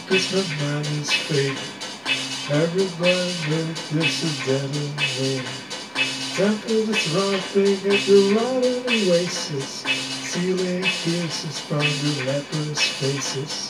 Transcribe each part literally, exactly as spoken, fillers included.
'cause my mind is faded. Everybody knows this is dead and waiting. Temple this wrong thing at the rotten oasis. Sealing kisses from the leprous faces.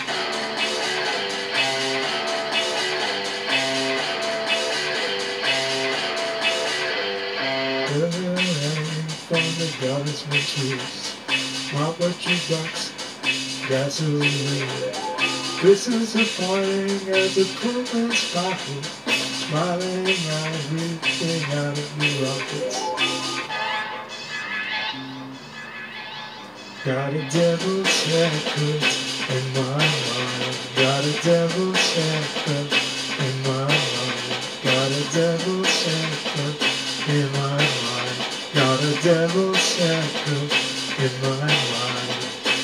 From the goddess trees, not what you ducks, gasoline. Christmas are falling as a poor man's pocket, smiling at everything out of the rockets. Got a devil's haircut in my mind. Got a devil's haircut in my mind. Got a devil's haircut in my mind. Got a devil's haircut in my mind.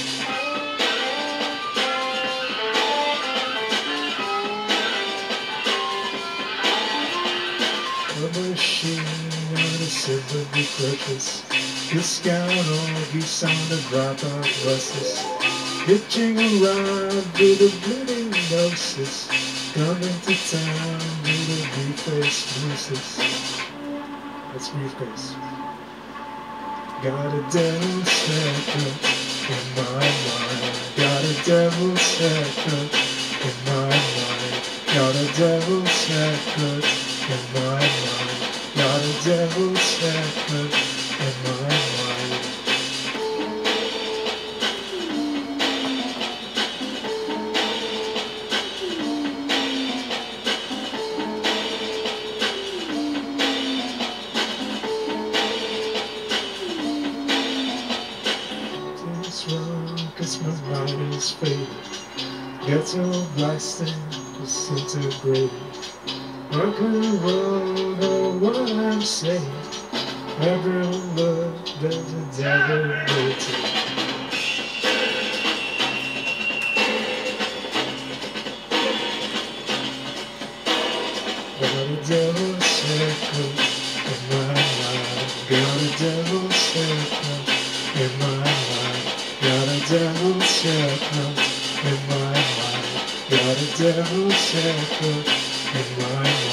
A machine on a sympathy crutches. Discount all geese on the drop-off buses. Hitching around with a bleeding noses. Coming to town with a briefcase nooses. That's briefcase. Got a devil's haircut in my mind. Got a devil's haircut in my mind. Got a devil's haircut in my mind. Got a devil's haircut in my mind. Cause my mind is faded. Ghetto blasting, disintegrated. Rock and roll, know what I'm saying. Every word there's a devil waiting. Got a devil's haircut in my mind. Got a devil's haircut in my mind. Got a devil's haircut in my mind. Got a devil's haircut in my mind.